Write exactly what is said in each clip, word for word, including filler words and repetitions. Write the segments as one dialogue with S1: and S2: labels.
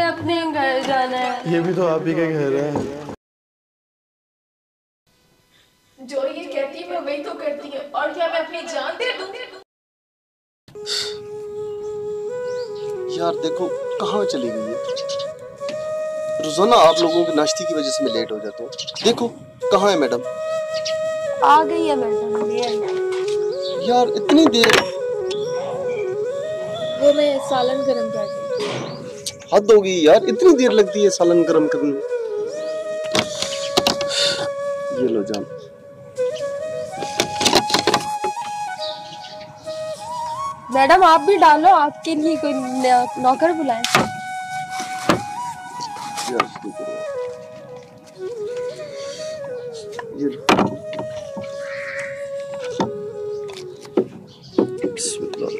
S1: मुझे अपने घर जाना है।
S2: ये भी तो आप ही का घर है।
S3: जो ये कहती है मैं वही तो करती हूँ, और क्या मैं अपनी जान दे दूँ?
S4: यार देखो कहाँ चली गई है। रोजाना आप लोगों के नाश्ते की वजह से मैं लेट हो जाता हूँ। देखो कहाँ है मैडम?
S1: आ गई है मैडम।
S4: यार इतनी देर?
S1: वो मैं सालन गरम कर रही हूँ।
S4: हद हो गई यार, इतनी देर लगती है सालन गरम करने में। ये लो जान।
S1: मैडम आप भी डालो, आपके लिए कोई नौकर बुलाए।
S4: ये बिस्मिल्लाह।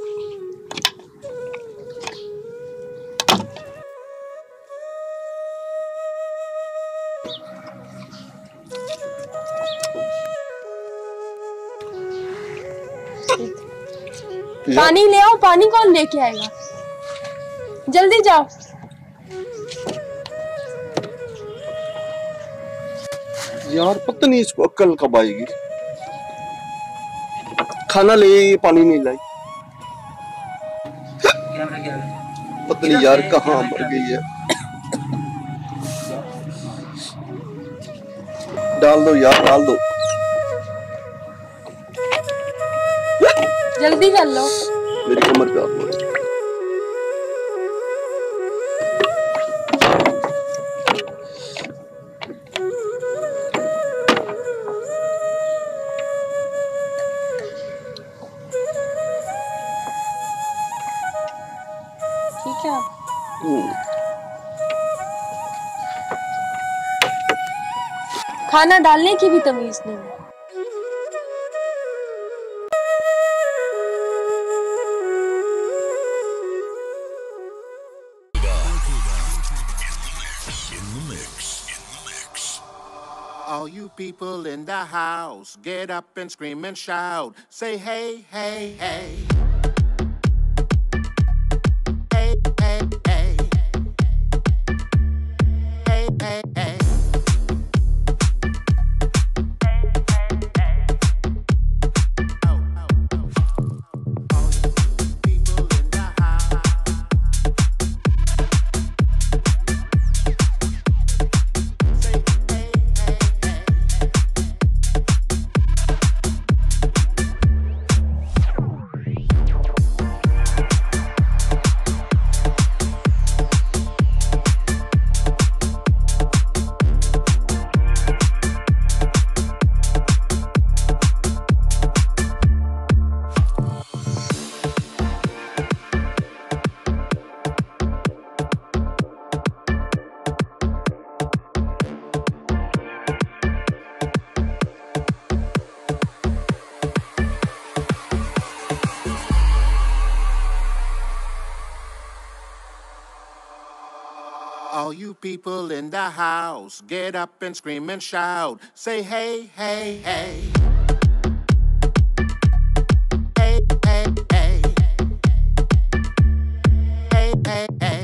S1: पानी ले आओ। पानी कौन लेके आएगा? जल्दी जाओ।
S4: यार पता नहीं इसको अक्ल कब आएगी। खाना ले पानी नहीं लाई। पता नहीं यार कहाँ मर गई है। डाल दो यार, डाल दो।
S1: जल्दी कर लो।
S4: मेरी कमर पे हाथ मारो।
S1: ठीक है। खाना डालने की भी तमीज नहीं है।
S5: All you people in the house, get up and scream and shout. Say hey, hey, hey. Hey, hey, hey. Hey, hey, hey. All you people in the house, get up and scream and shout. Say hey, hey, hey. Hey, hey, hey. Hey, hey, hey.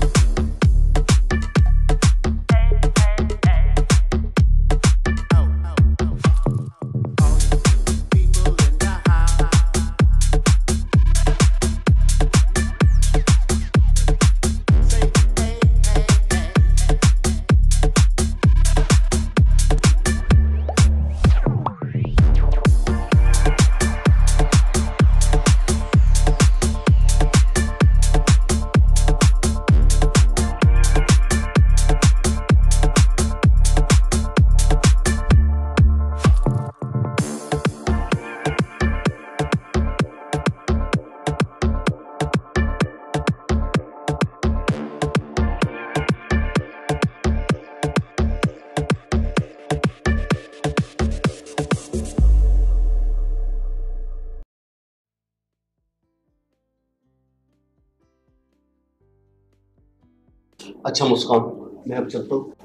S4: अच्छा मुस्कान, मैं अब चलता हूँ।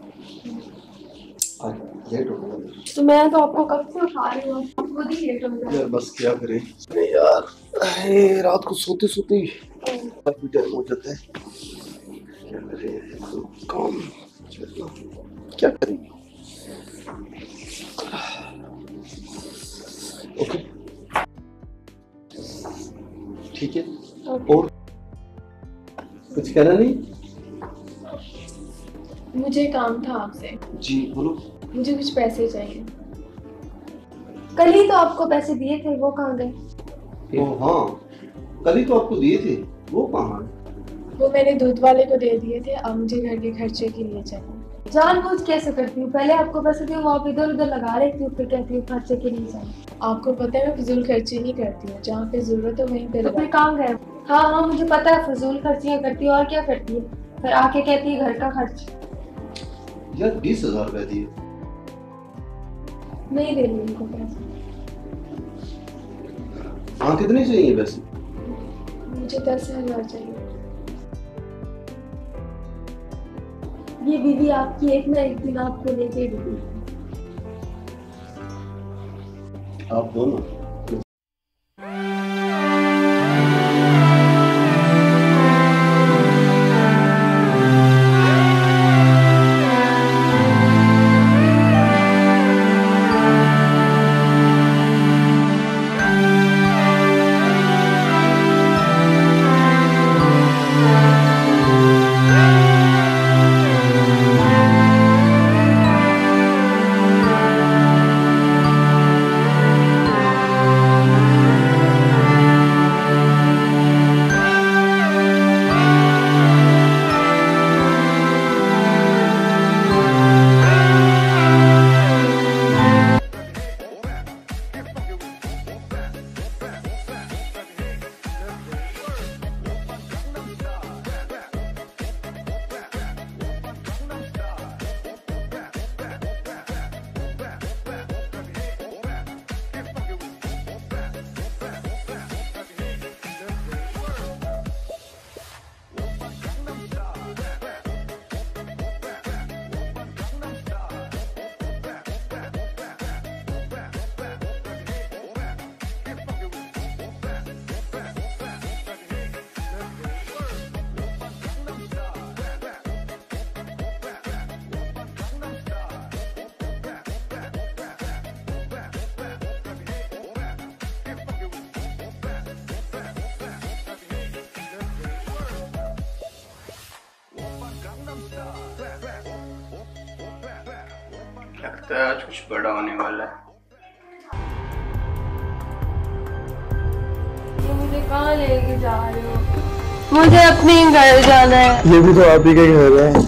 S4: Late हो गया।
S1: तो मैं तो आपको कब से उठा रही हूँ, खुद ही लेट हो गया।
S4: यार बस क्या करें यार, रात को सोते सोते काफी टाइम हो जाता है। क्या करें, काम क्या करेंगे। ओके ठीक है, और कुछ कहना नहीं?
S3: मुझे काम था आपसे।
S4: जी बोलो।
S3: मुझे कुछ पैसे चाहिए।
S1: कल ही तो आपको पैसे दिए थे, वो कहाँ गए?
S4: ओ हाँ, कल ही तो आपको दिए थे, वो कहाँ है?
S3: वो मैंने दूध वाले को दे दिए थे, अब मुझे घर के खर्चे के लिए चाहिए।
S1: जानबूझ कैसे करती हूँ, पहले आपको पैसे दिए, वो आप इधर उधर लगा रही थी, फिर कहती हूँ खर्चे के लिए चाहिए।
S3: आपको पता है मैं फिजूल खर्ची नहीं करती हूँ, जहाँ पे जरूरत है वहीं पे
S1: तो
S3: लगा।
S1: फिर कहाँ गए? हाँ हाँ मुझे पता है, फजूल खर्चियाँ करती है, और क्या करती है? फिर आके कहती है घर का खर्च।
S4: यार बीस हजार रुपए दिए।
S1: नहीं दे रही उनको पैसे।
S4: हाँ कितने चाहिए वैसे?
S3: मुझे दस हजार चाहिए।
S1: ये बीवी आपकी एक ना एक दिन आपको लेके डूबी।
S4: आप दो ना।
S2: लगता है आज कुछ बड़ा होने वाला है।
S1: ये मुझे कहाँ लेके जा रहे हो? मुझे अपने घर जाना है।
S4: ये भी तो आप ही का घर है।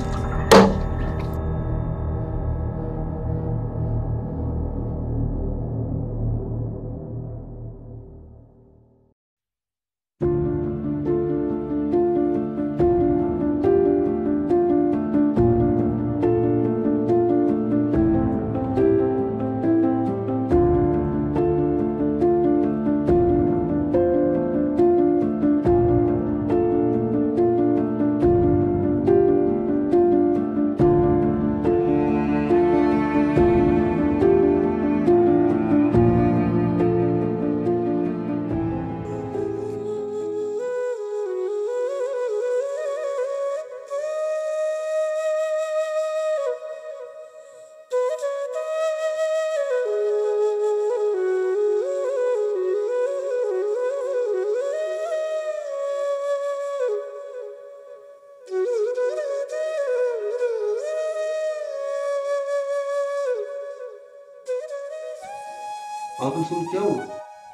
S4: आंखों सुन क्या हुआ?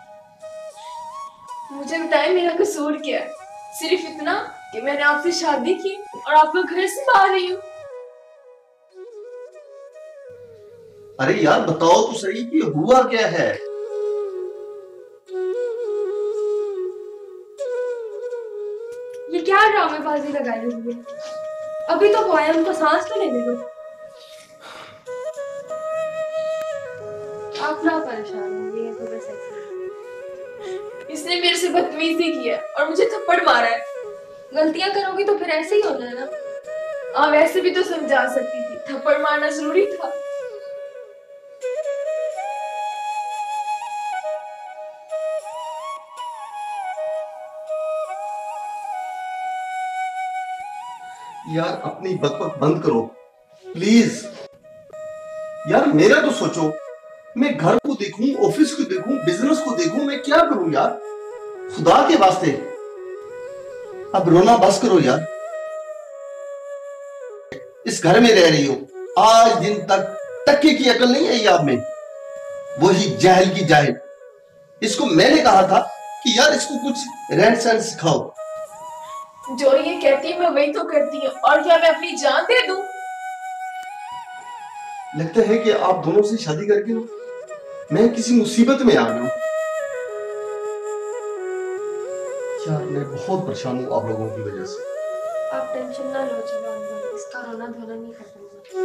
S3: मुझे बताएं मेरा कसूर क्या है? सिर्फ इतना कि मैंने आपसे शादी की और आपका घर संभाल रही हूँ।
S4: अरे यार बताओ तो सही कि हुआ क्या है?
S1: ये क्या ड्रामेबाजी लगाई हुई है? अभी तो हुआ है, उनको सांस तो लेने दो। आप ना परेशान होंगे, तो बस ऐसे।
S3: इसने मेरे से बदतमीजी की है और मुझे थप्पड़ मारा है।
S1: गलतियां करोगी तो फिर ऐसे ही होना है ना।
S3: आप वैसे भी तो समझा सकती थी, थप्पड़ मारना जरूरी था।
S4: यार अपनी बकबक बंद करो प्लीज। यार मेरा तो सोचो, मैं घर को देखूं, ऑफिस को देखूं, बिजनेस को देखूं, मैं क्या करूं यार? खुदा के वास्ते अब रोना बस करो यार। इस घर में रह रही हो, आज दिन तक टक्के की अकल नहीं आई आप में, वही जाहिल की जाहिल। इसको मैंने कहा था कि यार इसको कुछ रहन सहन सिखाओ।
S3: जो ये कहती है मैं वही तो करती हूँ, और क्या मैं अपनी जान दे दूं?
S4: लगता है कि आप दोनों से शादी करके मैं किसी मुसीबत में आ गया हूं। यार मैं बहुत परेशान हूं आप लोगों की वजह से।
S1: आप टेंशन ना लो जवान भाई, इसका रोना धोना नहीं खत्म होगा।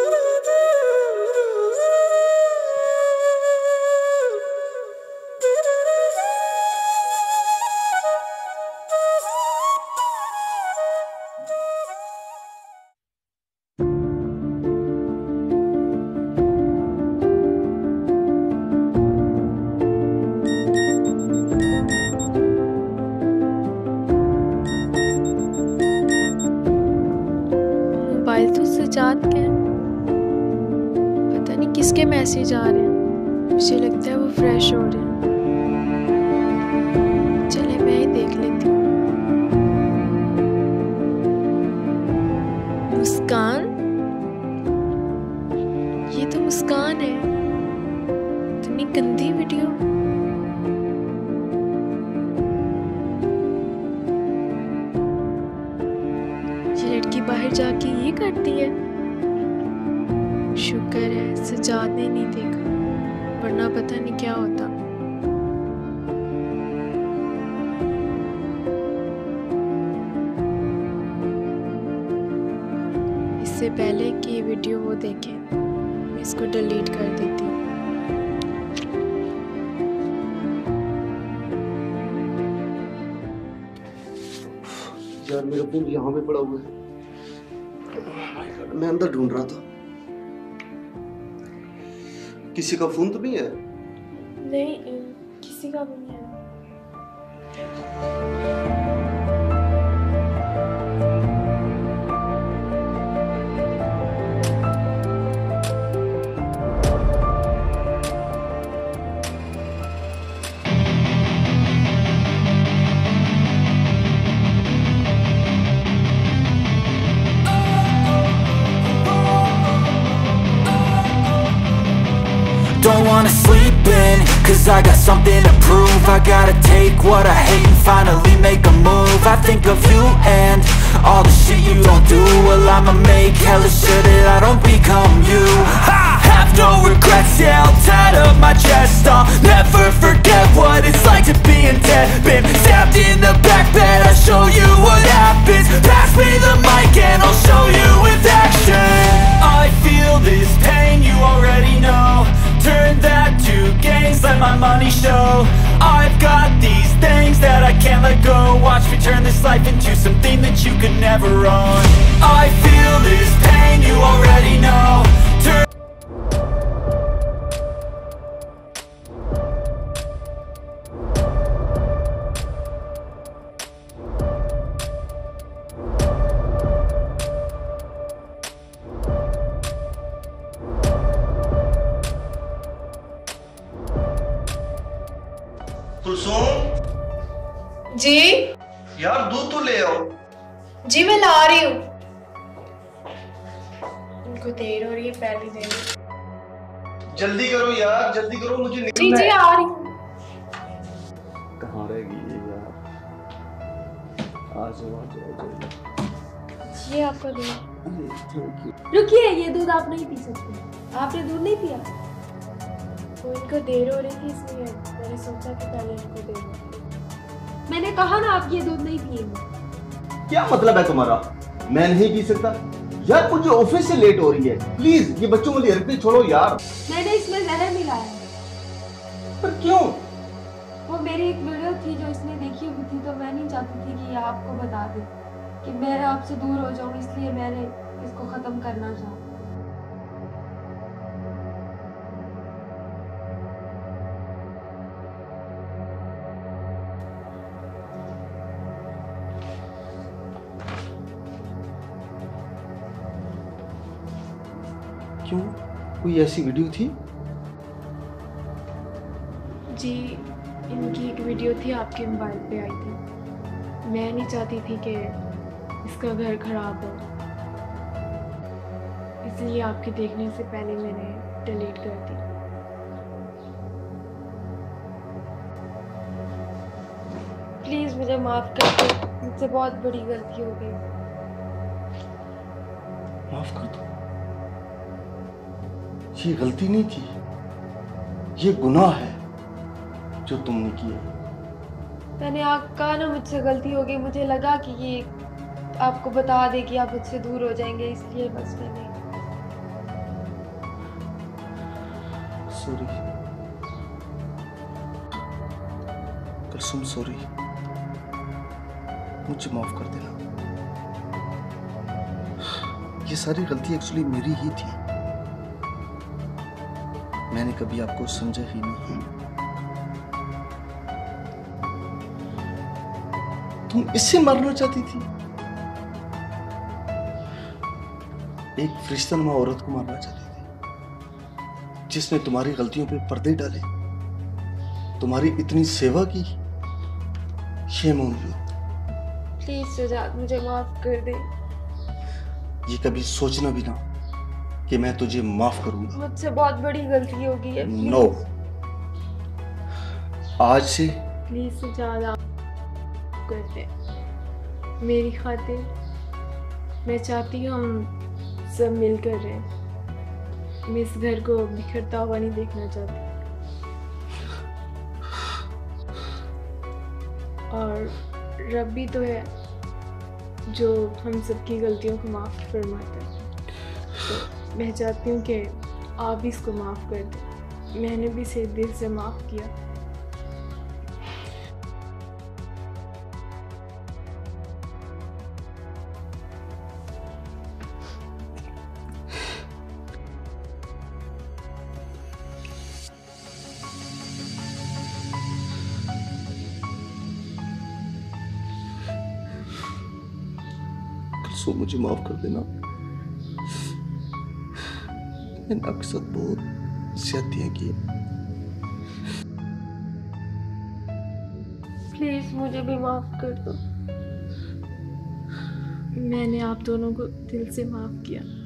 S6: मोबाइल तो सजाद के हैं, पता नहीं किसके मैसेज आ रहे हैं। मुझे लगता है वो फ्रेश हो रहे हैं। चले मैं ही देख लेती हूँ। मुस्कान, ये तो मुस्कान है। इतनी गंदी वीडियो। ये लड़की बाहर जाके ये करती है। शुक्र है सजाद ने नहीं देखा, वरना पता नहीं क्या होता। इससे पहले कि ये वीडियो वो देखे, मैं इसको डिलीट कर देती हूँ।
S4: यार मेरा फोन यहाँ पे पड़ा हुआ है, मैं अंदर ढूंढ रहा था। किसी का फोन तो नहीं है?
S6: नहीं, किसी का भी नहीं है।
S7: Don't wanna sleep in, cause I got something to prove. I gotta take what I hate and finally make a move. I think of you and all the shit you don't do. Well, I'ma make hella sure that I don't become you. I have no regrets, yeah, I'll tie up my chest. I'll never forget what it's like to be in debt. Been stabbed in the back bed, I'll show you what happens. Pass me the mic and I'll show you with action. I feel this pain, you already know. Turn that to gains, let my money show. I've got these things that I can't let go. Watch me turn this life into something that you could never own. I feel this pain, you already know. Turn
S4: Kulsum
S3: जी
S4: यार दूध तो ले आओ।
S3: जी मैं ला रही हूँ। उनको देर हो रही है, पहली देर।
S4: जल्दी करो यार, जल्दी करो, मुझे
S3: जी
S4: निकलना
S3: जी
S4: है।
S3: आ रही हूँ।
S4: कहाँ रह गई ये यार? आ जाओ आ जाओ आ जाओ।
S6: ये आपका दूध।
S4: अरे थैंक यू।
S1: रुकिए, ये दूध आप नहीं पी सकते। आपने दूध नहीं पिया?
S6: वो इनको देर हो रही थी इसलिए मैंने सोचा कि पहले इनको दे दूँ।
S1: मैंने कहा ना आप ये दूध नहीं पिएंगे।
S4: क्या मतलब है तुम्हारा? मैं नहीं पी सकता यार, मुझे ऑफिस से लेट हो रही है। प्लीज ये बच्चों वाली हरकतें छोड़ो यार।
S1: मैंने इसमें जहर मिलाया है।
S4: पर क्यों?
S1: वो मेरी एक वीडियो थी जो इसने देखी हुई थी, तो मैं नहीं चाहती थी कि ये आपको बता दे कि मैं आपसे दूर हो जाऊं, इसलिए मैंने इसको खत्म करना चाहा।
S4: क्यों? कोई ऐसी वीडियो थी?
S6: जी, इनकी एक वीडियो थी, आपके मोबाइल पे आई थी। मैं नहीं चाहती थी कि इसका घर खराब हो, इसलिए आपके देखने से पहले मैंने डिलीट कर दी।
S1: प्लीज मुझे माफ कर दो, मुझसे बहुत बड़ी गलती हो गई।
S4: माफ कर दो? ये गलती नहीं थी, ये गुनाह है जो तुमने किया।
S1: मैंने आप कहा ना मुझसे गलती हो गई, मुझे लगा कि ये आपको बता दे कि आप मुझसे दूर हो जाएंगे, इसलिए बस मैंने।
S4: सॉरी, कसम सॉरी, मुझे माफ कर देना। ये सारी गलती एक्चुअली मेरी ही थी, मैंने कभी आपको समझा ही नहीं। तुम इससे मारना चाहती थी, एक फरिश्तानुमा औरत को मारना चाहती थी जिसने तुम्हारी गलतियों पे पर्दे डाले, तुम्हारी इतनी सेवा की। Shame on you.
S1: Please Sajad, मुझे माफ कर दे।
S4: ये कभी सोचना भी ना कि मैं तुझे माफ करूंगा।
S1: मुझसे बहुत बड़ी गलती हो गई है।
S4: नो, आज से
S6: प्लीज सजाद, आप करते मेरी खातिर। मैं चाहती हूँ हम सब मिलकर रहें। मैं इस घर को बिखरता हुआ नहीं देखना चाहती, और रब भी तो है जो हम सबकी गलतियों को माफ़ फरमाता है। तो मैं चाहती हूँ कि आप भी इसको माफ़ कर दें। मैंने भी इसे दिल से माफ़ किया।
S4: सो मुझे माफ कर देना, मैंने आपके साथ बहुत ज्यादतियां की।
S1: प्लीज मुझे भी माफ कर दो।
S6: मैंने आप दोनों को दिल से माफ़ किया।